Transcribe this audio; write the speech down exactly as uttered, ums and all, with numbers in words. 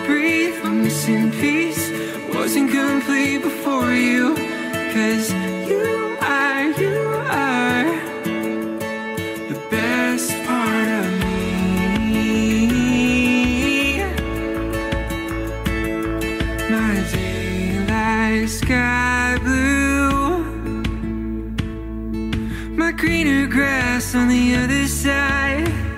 breathe. I'm missing peace, wasn't complete before you. Cause you are, you are the best part of me. My daylight sky blue, my greener grass on the other side.